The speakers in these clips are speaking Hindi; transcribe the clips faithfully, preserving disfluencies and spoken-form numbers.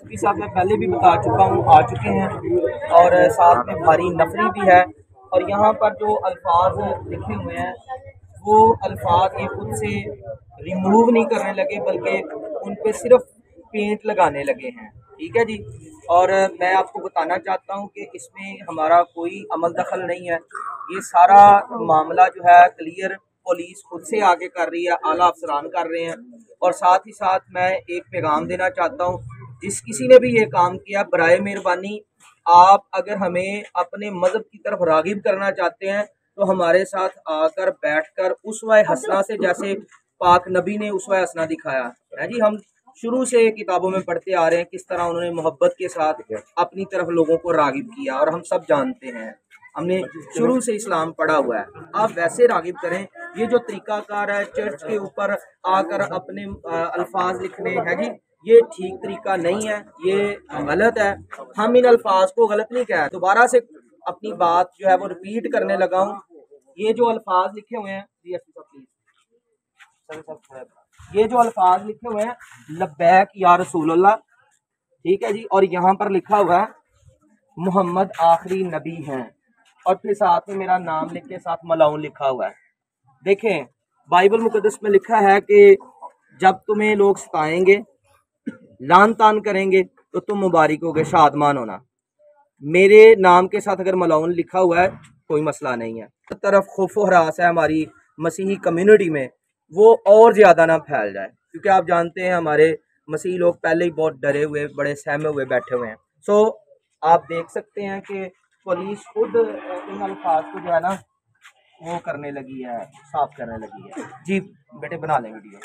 मुफ्ती साहब मैं पहले भी बता चुका हूँ, आ चुके हैं और साथ में भारी नफरी भी है। और यहाँ पर जो अल्फाज लिखे हुए हैं वो अल्फाज ये खुद से रिमूव नहीं करने लगे, बल्कि उन पे सिर्फ पेंट लगाने लगे हैं। ठीक है जी। और मैं आपको बताना चाहता हूँ कि इसमें हमारा कोई अमल दखल नहीं है। ये सारा मामला जो है क्लियर पुलिस खुद से आगे कर रही है, आला अफसरान कर रहे हैं। और साथ ही साथ मैं एक पैगाम देना चाहता हूँ, जिस किसी ने भी ये काम किया, बराए मेहरबानी आप अगर हमें अपने मज़हब की तरफ रागिब करना चाहते हैं तो हमारे साथ आकर बैठकर उसवा हसना से, जैसे पाक नबी ने उसवा हसना दिखाया है जी, हम शुरू से किताबों में पढ़ते आ रहे हैं किस तरह उन्होंने मोहब्बत के साथ अपनी तरफ लोगों को रागिब किया, और हम सब जानते हैं, हमने शुरू से इस्लाम पढ़ा हुआ है। आप वैसे रागिब करें। ये जो तरीकाकार है चर्च के ऊपर आकर अपने अल्फाज लिखने हैं जी, ये ठीक तरीका नहीं है, ये गलत है। हम इन अल्फाज को गलत नहीं कह, दोबारा से अपनी बात जो है वो रिपीट करने लगा हूँ। ये जो अल्फाज लिखे हुए हैं जी, ये जो अल्फाज लिखे हुए हैं, लब्बैक या रसूलुल्लाह, ठीक है जी, और यहाँ पर लिखा हुआ है मोहम्मद आखिरी नबी हैं, और फिर साथ में मेरा नाम लिख के साथ मलाउन लिखा हुआ है। देखें, बाइबल मुकद्दस में लिखा है कि जब तुम्हें लोग सताएंगे, लान तान करेंगे, तो तुम मुबारक होगे, शादमान होना। मेरे नाम के साथ अगर मलाउन लिखा हुआ है कोई मसला नहीं है। तरफ खौफ हरास है हमारी मसीही कम्युनिटी में, वो और ज़्यादा ना फैल जाए, क्योंकि आप जानते हैं हमारे मसीही लोग पहले ही बहुत डरे हुए, बड़े सहमे हुए बैठे हुए हैं। सो आप देख सकते हैं कि पुलिस खुद इन अल्फाज को जो है ना वो करने लगी है, साफ करने लगी है जी। बेटे बना लें वीडियो।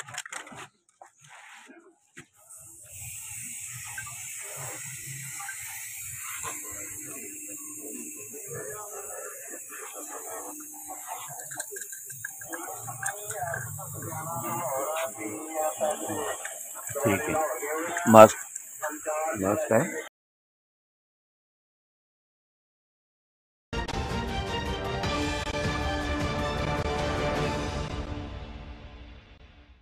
ठीक है, मास्क मास्क है।